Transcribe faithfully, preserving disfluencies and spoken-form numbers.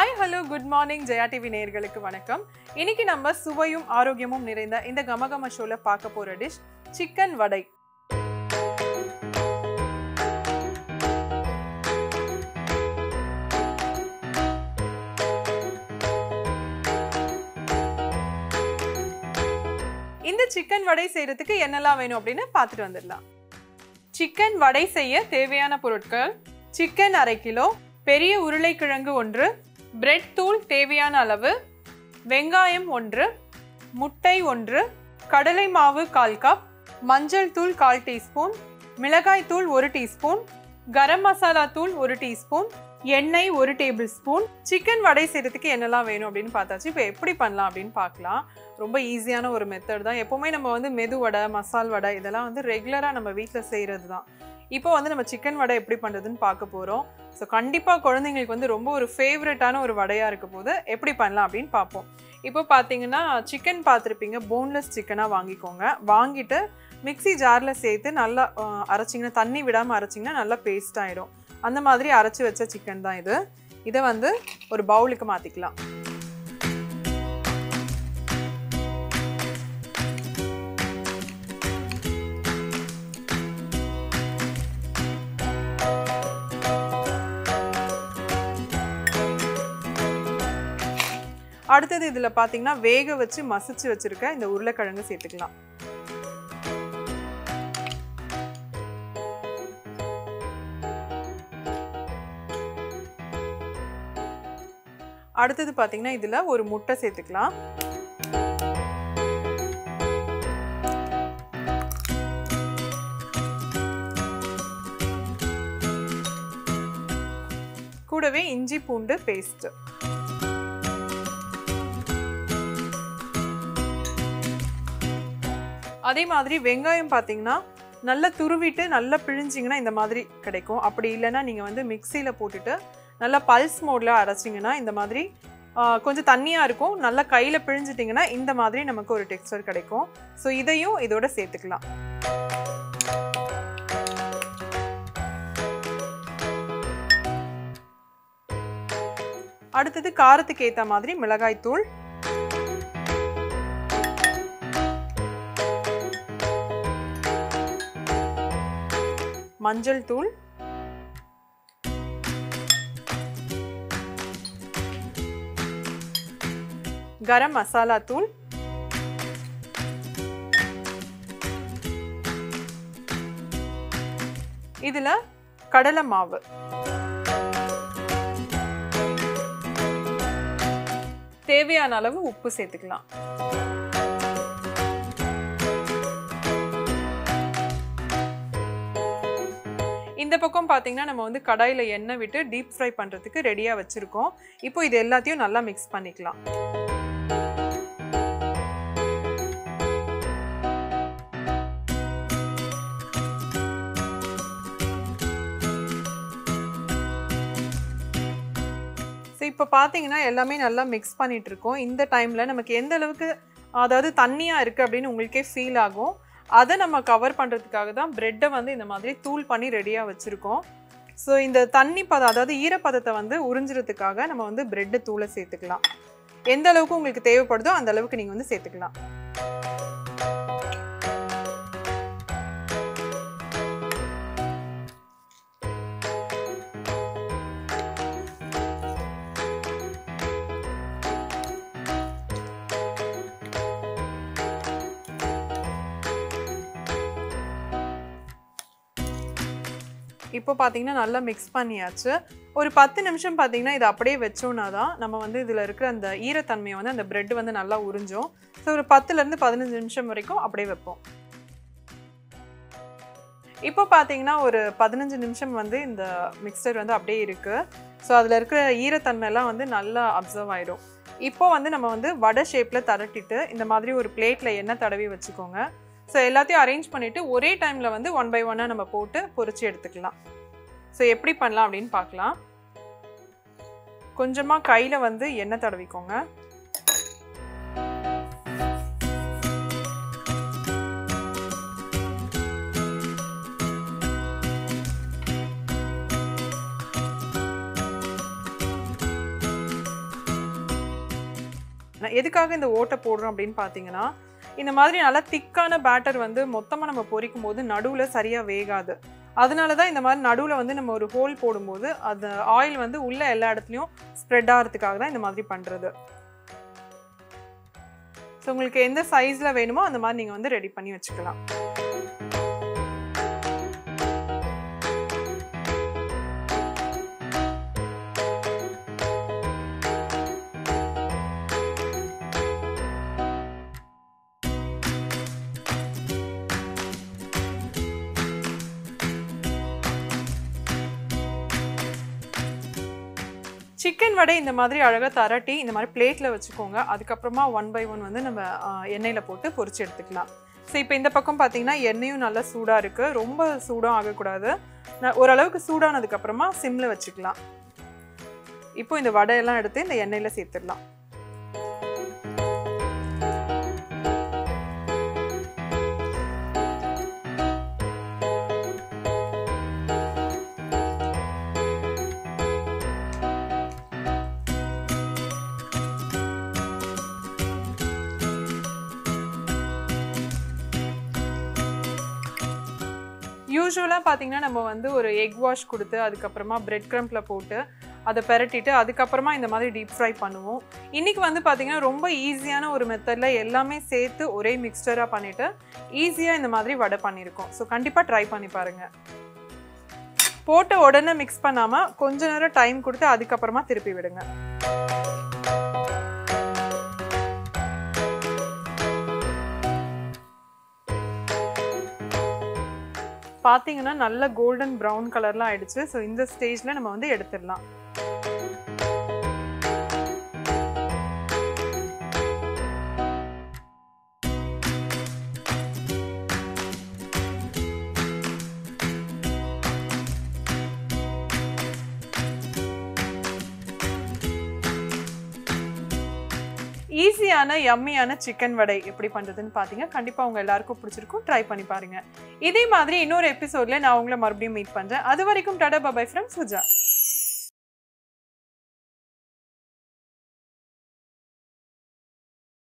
Hi, hello, good morning, JayaTV நேயர்களுக்கு வணக்கம். இன்னைக்கு நம்ம சுவையும் ஆரோக்கியமும் நிறைந்த இந்த கம கம ஷோல பார்க்க போற டிஷ் சிக்கன் வடை. இந்த சிக்கன் வடை செய்யறதுக்கு என்னெல்லாம் வேணும் அப்படினு பார்த்துட்டு வந்துடலாம். சிக்கன் வடை செய்ய தேவையான பொருட்கள்: சிக்கன் அரை கிலோ, பெரிய உருளைக்கிழங்கு ஒன்று, பிரெட் தூள் தேவையான அளவு, வெங்காயம் ஒன்று, முட்டை ஒன்று, கடலை மாவு கால் கப், மஞ்சள் தூள் கால் டீஸ்பூன், மிளகாய் தூள் ஒரு டீஸ்பூன், கரம் மசாலா தூள் ஒரு டீஸ்பூன், எண்ணெய் ஒரு டேபிள் ஸ்பூன். சிக்கன் வடை செய்யறதுக்கு என்னெல்லாம் வேணும் அப்படின்னு பார்த்தாச்சு. இப்போ எப்படி பண்ணலாம் அப்படின்னு பார்க்கலாம். ரொம்ப ஈஸியான ஒரு மெத்தட் தான். எப்போவுமே நம்ம வந்து மெது வடை, மசால் வடை இதெல்லாம் வந்து ரெகுலராக நம்ம வீட்டில் செய்கிறது தான். இப்போ வந்து நம்ம சிக்கன் வடை எப்படி பண்ணுறதுன்னு பார்க்க போகிறோம். ஸோ கண்டிப்பாக குழந்தைங்களுக்கு வந்து ரொம்ப ஒரு ஃபேவரட்டான ஒரு வடையாக இருக்க போது எப்படி பண்ணலாம் அப்படின்னு பார்ப்போம். இப்போ பார்த்தீங்கன்னா சிக்கன் பார்த்துருப்பீங்க, போன்லெஸ் சிக்கனாக வாங்கிக்கோங்க. வாங்கிட்டு மிக்சி ஜாரில் சேர்த்து நல்லா அரைச்சிங்கன்னா, தண்ணி விடாமல் அரைச்சிங்கன்னா நல்லா பேஸ்ட் ஆகிடும். அந்த மாதிரி அரைச்சி வச்ச சிக்கன் தான் இது. இதை வந்து ஒரு பவுலுக்கு மாற்றிக்கலாம். அடுத்தது இதில் பார்த்தீங்கன்னா வேக வச்சு மசிச்சு வச்சிருக்க இந்த உருளைக்கிழங்கு சேர்த்துக்கலாம். அடுத்தது பார்த்தீங்கன்னா இதில் ஒரு முட்டை சேர்த்துக்கலாம். கூடவே இஞ்சி பூண்டு பேஸ்ட். அதே மாதிரி வெங்காயம் பார்த்தீங்கன்னா நல்லா துருவிட்டு நல்லா பிழிஞ்சிங்கன்னா இந்த மாதிரி கிடைக்கும். அப்படி இல்லைன்னா நீங்கள் வந்து மிக்சியில் போட்டுட்டு நல்லா பல்ஸ் மோடில் அரைச்சிங்கன்னா இந்த மாதிரி கொஞ்சம் தண்ணியாக இருக்கும். நல்லா கையில் பிழிஞ்சிட்டிங்கன்னா இந்த மாதிரி நமக்கு ஒரு டெக்ஸ்சர் கிடைக்கும். ஸோ இதையும் இதோட சேர்த்துக்கலாம். அடுத்தது காரத்துக்கு ஏற்ற மாதிரி மிளகாய் தூள், மஞ்சள் தூள், கரம் மசாலா தூள், இதுல கடலை மாவு, தேவையான அளவு உப்பு சேர்த்துக்கலாம். இந்த பக்கம் பார்த்தீங்கன்னா நம்ம வந்து கடாயில் எண்ணெய் விட்டு டீப் ஃப்ரை பண்ணுறதுக்கு ரெடியாக வச்சுருக்கோம். இப்போ இது எல்லாத்தையும் நல்லா மிக்ஸ் பண்ணிக்கலாம். ஸோ இப்போ பார்த்தீங்கன்னா எல்லாமே நல்லா மிக்ஸ் பண்ணிட்டு இருக்கோம். இந்த டைமில் நமக்கு எந்த அளவுக்கு அதாவது தண்ணியாக இருக்குது அப்படின்னு உங்களுக்கே ஃபீல் ஆகும். அதை நம்ம கவர் பண்ணுறதுக்காக தான் ப்ரெட்டை வந்து இந்த மாதிரி தூள் பண்ணி ரெடியாக வச்சுருக்கோம். ஸோ இந்த தண்ணி பதம் அதாவது ஈரப்பதத்தை வந்து உறிஞ்சிறதுக்காக நம்ம வந்து ப்ரெட்டு தூளை சேர்த்துக்கலாம். எந்த அளவுக்கு உங்களுக்கு தேவைப்படுதோ அந்த அளவுக்கு நீங்கள் வந்து சேர்த்துக்கலாம். இப்போ பார்த்தீங்கன்னா நல்லா மிக்ஸ் பண்ணியாச்சு. ஒரு பத்து நிமிஷம் பார்த்தீங்கன்னா இதை அப்படியே வச்சோன்னா தான் நம்ம வந்து இதில் இருக்கிற அந்த ஈரத்தன்மையை வந்து அந்த பிரெட் வந்து நல்லா உறிஞ்சோம். ஸோ ஒரு பத்துலேருந்து பதினஞ்சு நிமிஷம் வரைக்கும் அப்படியே வைப்போம். இப்போ பார்த்தீங்கன்னா ஒரு பதினஞ்சு நிமிஷம் வந்து இந்த மிக்சர் வந்து அப்படியே இருக்குது. ஸோ அதில் இருக்கிற ஈரத்தன்மையெல்லாம் வந்து நல்லா அப்சர்வ் ஆகிடும். இப்போ வந்து நம்ம வந்து வடை ஷேப்பில் தரட்டிட்டு இந்த மாதிரி ஒரு பிளேட்டில் எண்ணெய் தடவி வச்சுக்கோங்க. ஸோ எல்லாத்தையும் அரேஞ்ச் பண்ணிவிட்டு ஒரே டைமில் வந்து ஒன் பை ஒன்னாக நம்ம போட்டு பொரிச்சு எடுத்துக்கலாம். ஸோ எப்படி பண்ணலாம் அப்படின்னு பார்க்கலாம். கொஞ்சமாக கையில் வந்து எண்ணெய் தடவிக்கோங்க. எதுக்காக இந்த ஓட்டை போடுறோம் அப்படின்னு பார்த்தீங்கன்னா, இந்த மாதிரி நல்லா திக்கான பேட்டர் வந்து மொத்தமாக நம்ம பொரிக்கும் போது நடுவில் சரியாக வேகாது. அதனால தான் இந்த மாதிரி நடுவில் வந்து நம்ம ஒரு ஹோல் போடும்போது அந்த ஆயில் வந்து உள்ள எல்லா இடத்துலையும் ஸ்ப்ரெட் ஆகிறதுக்காக தான் இந்த மாதிரி பண்ணுறது. ஸோ உங்களுக்கு எந்த சைஸில் வேணுமோ அந்த மாதிரி நீங்கள் வந்து ரெடி பண்ணி வச்சுக்கலாம். சிக்கன் வடை இந்த மாதிரி அழகாக தரட்டி இந்த மாதிரி பிளேட்டில் வச்சுக்கோங்க. அதுக்கப்புறமா ஒன் பை ஒன் வந்து நம்ம எண்ணெயில் போட்டு பொரிச்சு எடுத்துக்கலாம். ஸோ இப்போ இந்த பக்கம் பார்த்தீங்கன்னா எண்ணெயும் நல்லா சூடாக இருக்குது. ரொம்ப சூடும் ஆகக்கூடாது. ஓரளவுக்கு சூடானதுக்கப்புறமா சிம்மில் வச்சுக்கலாம். இப்போ இந்த வடையெல்லாம் எடுத்து இந்த எண்ணெயில் சேர்த்துடலாம். யூஸ்வலாக பார்த்தீங்கன்னா நம்ம வந்து ஒரு எக் வாஷ் கொடுத்து அதுக்கப்புறமா பிரெட் க்ரம்பில் போட்டு அதை பெரட்டிட்டு அதுக்கப்புறமா இந்த மாதிரி டீப் ஃப்ரை பண்ணுவோம். இன்றைக்கி வந்து பார்த்திங்கன்னா ரொம்ப ஈஸியான ஒரு மெத்தடில் எல்லாமே சேர்த்து ஒரே மிக்ஸ்டராக பண்ணிவிட்டு ஈஸியாக இந்த மாதிரி வடை பண்ணியிருக்கோம். ஸோ கண்டிப்பாக ட்ரை பண்ணி பாருங்கள். போட்டு உடனே மிக்ஸ் பண்ணாமல் கொஞ்ச நேரம் டைம் கொடுத்து அதுக்கப்புறமா திருப்பி விடுங்க. பார்த்தீங்கன்னா நல்ல கோல்டன் ப்ரௌன் கலர்லாம் ஆயிடுச்சு. ஸோ இந்த ஸ்டேஜில் நம்ம வந்து எடுத்துடலாம். ஈஸியான யம்மியான சிக்கன் வடை எப்படி பண்ணுறதுன்னு பார்த்தீங்க. கண்டிப்பாக உங்கள் எல்லாருக்கும் பிடிச்சிருக்கும். ட்ரை பண்ணி பாருங்கள். இதே மாதிரி இன்னொரு எபிசோடில் நான் உங்களை மறுபடியும் மீட் பண்ணுறேன். அது வரைக்கும் டாடா பாய் ஃப்ரம் சுஜா.